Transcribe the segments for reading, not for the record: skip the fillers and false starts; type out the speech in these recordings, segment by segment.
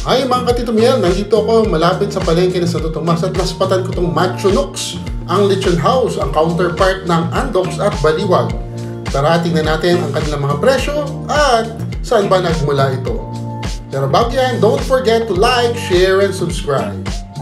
Ay mga katitumyan, nandito ako malapit sa palengke ng Santo Tomas at naspatan ko itong Machunooks, ang Lechon House, ang counterpart ng Andox at Baliwag. Tara, tingnan natin ang kanilang mga presyo at saan ba nagmula ito. Pero bago yan, don't forget to like, share, and subscribe.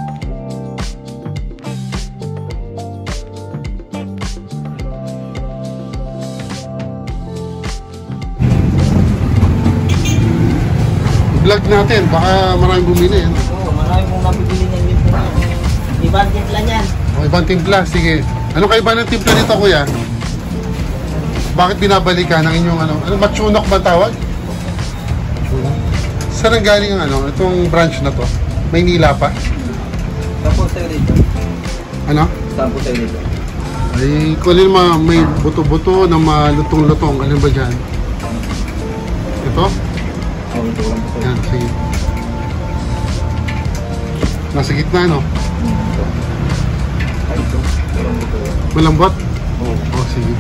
Vlog natin, baka maraming bumili. Oo, maraming pong mabibili ng yun po. Ibang timpla niyan. O, ibang timpla, sige. Ano kaiba ng timpla nito, kuya? Bakit binabalikan ng inyong ano? Ano, Machunok ba tawag? Saan ang galing ang ano? Itong branch na to? Maynila pa? Saan po tayo dito? Ano? Saan po tayo dito? Ay, kulin may buto-buto na malutong-lutong. Ano ba dyan? Ito? Oo, ito lang po. Yan, sige. Nasa gitna, no? Ito. Ay, ito. Malambot? Oo. Oh, sige.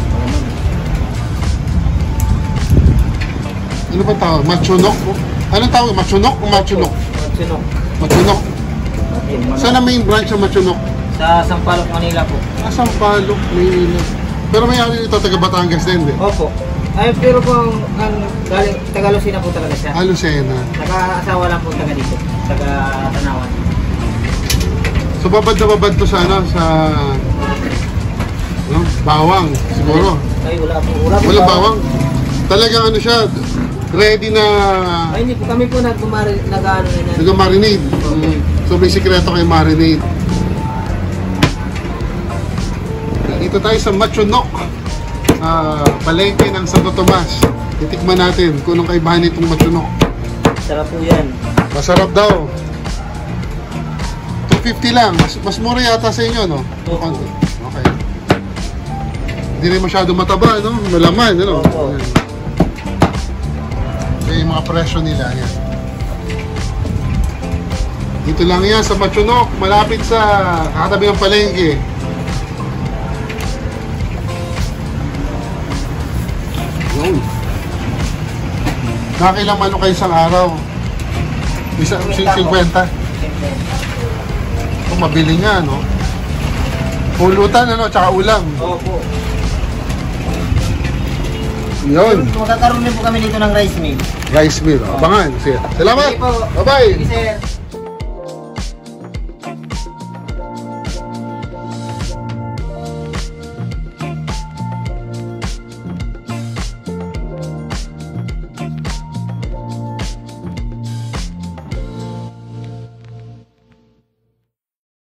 Ano ba tawag? Machunok? Anong tawag? Machunok o Machunok? Machunok. Machunok. Saan ang main branch ng Machunok? Sa Sampaloc, Manila po. Sampaloc, Manila. Pero may ari ito, taga Batangas din, di? Opo. Ay, pero po ang galing, taga Lucena po talaga siya. Lucena. Naka-asawa lang po taga dito. Taga Tanawan. So babad na babad to sa ano, sa ano, bawang siguro. Ay, wala po. Wala po. Walang bawang. Talagang ano siya, ready na Ay, hindi po. Kami po nag-marinade. So may sikreto kay marinade. Dito tayo sa Machunok, palengke ng Santo Tomas. Titikman natin kung anong kaibahan itong Machunok. Sarap po yan. Masarap daw. 250 lang. Mas mura yata sa inyo, no? Opo. Okay. Hindi rin masyado mataba, no? Malaman, ano? Opo. Kaya yung mga presyo nila, yan. Dito lang yan sa Machunok, malapit sa katabi ng palengke. Yun. Nakailang ano kayo isang araw? Isa, 50. Ito, mabili nga, no? Pulutan, ano? Tsaka ulam. Opo. Yun. Magkakaroon din po kami dito ng rice mill. Rice mill. Abangan. Sige. Salamat. Sige po. Bye-bye. Sige, sir.